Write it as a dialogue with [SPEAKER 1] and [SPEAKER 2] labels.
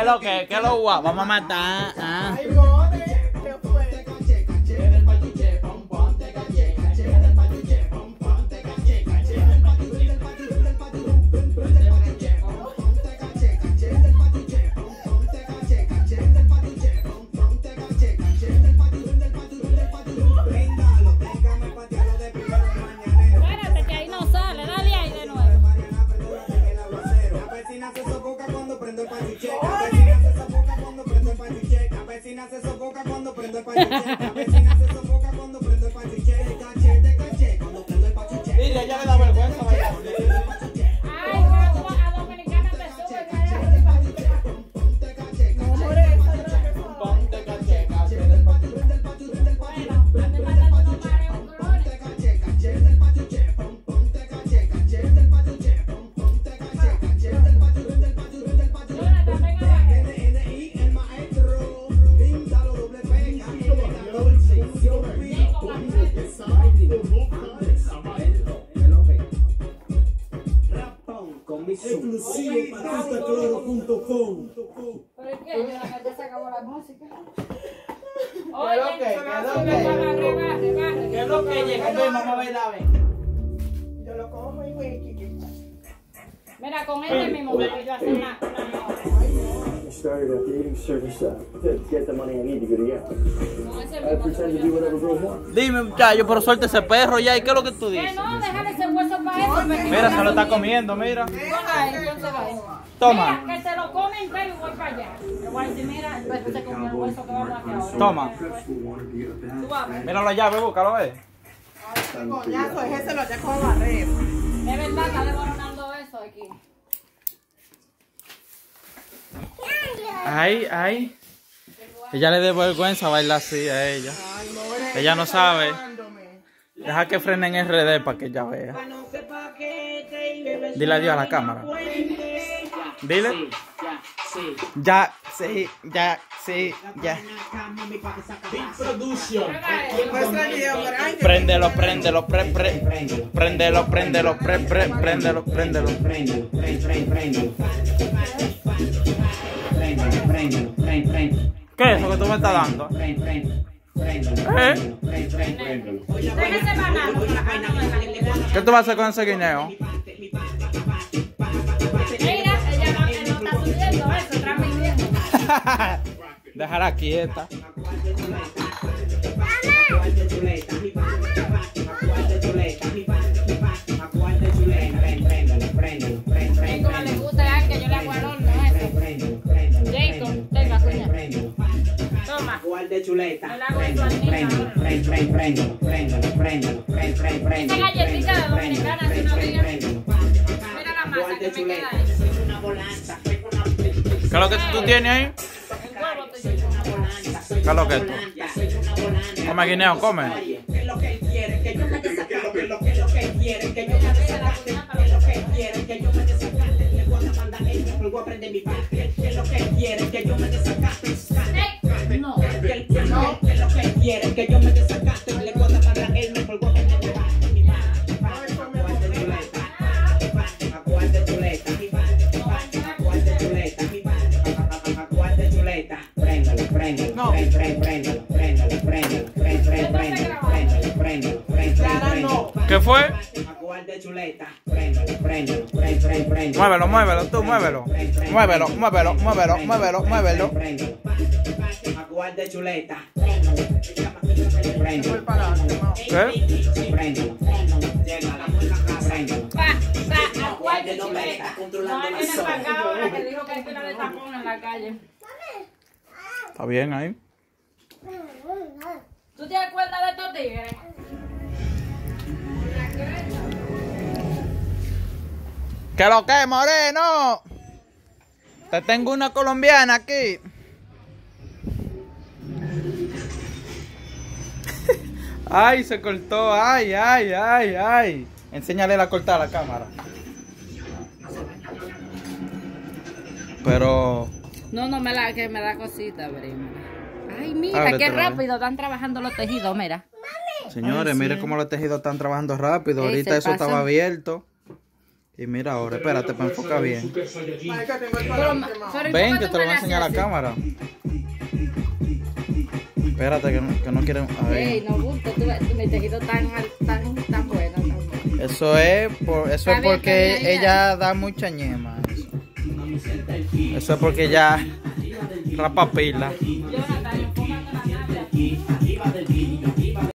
[SPEAKER 1] lo que? ¿Qué lo guau? Vamos a matar. Ah.
[SPEAKER 2] Ay, more, ¿qué fue?
[SPEAKER 3] Espérate que ahí no sale, dale ahí de nuevo.
[SPEAKER 4] La vecina se sofoca cuando prendo el pachuche. La vecina se sofoca cuando prendo el pachuche. La vecina se sofoca cuando prendo el pachuche. La vecina se sofoca cuando prendo el pachuche. De caché, cuando prendo el pachuche.
[SPEAKER 1] Mira, ya le da vergüenza bailar.
[SPEAKER 3] Ay, a Dominicana te sube,
[SPEAKER 2] No, more, esa es la que fue.
[SPEAKER 1] Ponte caché, caché.
[SPEAKER 3] bueno, ande matando unos mareos, colores. Jonathan, ven acá.
[SPEAKER 4] NNI, el maestro. Píntalo, doble P, calle 14. Rapón con mi exclusivo para Cloro.com.
[SPEAKER 3] ¿Pero qué? Jonathan, ya se acabó la música.
[SPEAKER 1] ¿Qué
[SPEAKER 3] Oye,
[SPEAKER 1] es lo que? ¿Qué es lo que?
[SPEAKER 3] barre.
[SPEAKER 1] ¿Qué es lo que llega? Ven, vamos a bailar, ven.
[SPEAKER 2] Yo lo cojo y wiki.
[SPEAKER 3] Mira, con este mismo me yo hacer una nota.
[SPEAKER 5] I started at the eating service to get the money I need to go to Yale.
[SPEAKER 3] Con ese
[SPEAKER 5] I
[SPEAKER 3] mismo.
[SPEAKER 5] pretend to do whatever girls want.
[SPEAKER 1] Dime, muchacho, pero suelta ese perro ya. ¿Y qué es lo que tú
[SPEAKER 3] Que
[SPEAKER 1] dices?
[SPEAKER 3] no, déjale ese hueso para eso.
[SPEAKER 1] Mira, se lo está comiendo, mira.
[SPEAKER 3] Ponga ahí, entonces va ahí.
[SPEAKER 1] Toma.
[SPEAKER 3] Mira, que se lo come entero y voy para allá. Le voy a decir, mira, pues se comió el hueso que vamos a hacer ahora.
[SPEAKER 1] Toma.
[SPEAKER 3] Tú vas a ver.
[SPEAKER 1] Míralo allá, ve, búscalo, ve.
[SPEAKER 2] Coñazo, ese lo dejo de barrer.
[SPEAKER 3] Es verdad, está desmoronando eso aquí.
[SPEAKER 1] Ay, ay. Ella le da vergüenza bailar así a ella.
[SPEAKER 2] Ay, more.
[SPEAKER 1] Ella no sabe.
[SPEAKER 2] Llamándome.
[SPEAKER 1] Deja que frenen en RD para que ella vea. Dile adiós a la cámara. Dile. Ya, sí, ya, sí, ya.
[SPEAKER 2] Muestra el video, more. Ay,
[SPEAKER 1] Préndelo, préndelo, préndelo, préndelo, préndelo, préndelo. ¿Qué es eso que tú me estás dando?
[SPEAKER 3] Déjese banano para acá, no me la.
[SPEAKER 1] ¿Qué tú vas a hacer con ese guineo?
[SPEAKER 3] Mira, ella no está subiendo eso, transmitiendo.
[SPEAKER 1] Déjala quieta.
[SPEAKER 3] Y como le gusta a que yo le hago al horno eso. Jacob, tenga, cuña. Toma.
[SPEAKER 4] De chuleta.
[SPEAKER 3] Yo le hago eso al niño ahora. Esa galletita de dominicana, si no digan. Mira la masa que me queda ahí.
[SPEAKER 1] ¿Qué es lo que tú tienes ahí?
[SPEAKER 3] El huevo estoy yo.
[SPEAKER 1] ¿Qué es lo que es esto? Come guineo, come.
[SPEAKER 4] ¿Qué es lo que quiere? Que yo me desacato. ¿Qué es lo que quiere? Que yo me desacato. ¿Qué es lo que quiere? Que yo me desacato. Le voy a mandar el polvo a prender mi parte. ¿Qué es lo que quiere? Que yo me desacato.
[SPEAKER 3] No.
[SPEAKER 4] ¿Qué es lo que quiere? Que yo me desacato. Le voy a mandar el polvo a prender mi parte. Aguante chuleta. Aguante chuleta. Aguante chuleta. Préndalo, préndalo.
[SPEAKER 1] No.
[SPEAKER 4] Préndalo, préndalo, préndalo. Préndalo.
[SPEAKER 1] ¿Qué fue?
[SPEAKER 4] Aguante chuleta. Préndalo.
[SPEAKER 1] Muévelo, muévelo, tú muévelo. Muévelo, muévelo, muévelo, muévelo, muévelo.
[SPEAKER 4] Aguante chuleta.
[SPEAKER 2] Voy para adelante, no.
[SPEAKER 1] ¿Qué?
[SPEAKER 4] Préndalo. Llega a la puerta, préndalo.
[SPEAKER 3] Aguante chuleta. No, él viene para acá ahora que dijo que hay pila de tapón en la calle.
[SPEAKER 1] Está bien ahí.
[SPEAKER 3] ¿Tú te acuerdas de estos tigres?
[SPEAKER 1] ¿Qué lo que, moreno? Te tengo una colombiana aquí. Ay, se cortó. Ay, ay, ay, ay. Enséñale la cortada a la cámara. Pero...
[SPEAKER 3] No, que me da cosita, prima. Ay, mira,
[SPEAKER 1] Ábrete,
[SPEAKER 3] qué
[SPEAKER 1] vale.
[SPEAKER 3] rápido están trabajando los tejidos, mira.
[SPEAKER 1] Señores,
[SPEAKER 3] Ay, sí.
[SPEAKER 1] miren cómo los tejidos están trabajando rápido.
[SPEAKER 3] Ey,
[SPEAKER 1] Ahorita
[SPEAKER 3] se
[SPEAKER 1] eso estaba
[SPEAKER 3] pasan.
[SPEAKER 1] abierto. Y mira ahora, espérate para enfocar bien.
[SPEAKER 2] Marica, tengo el pantalón quemado.
[SPEAKER 1] Ven, que te lo voy a enseñar a la cámara. Espérate, que no quieren. A
[SPEAKER 3] Ey,
[SPEAKER 1] ver.
[SPEAKER 3] no gusta, mi tejido tan bueno.
[SPEAKER 1] Eso es porque ella da mucha ñema. Eso es porque ella rapa pila.
[SPEAKER 3] Jonathan, enfócate en la nalga.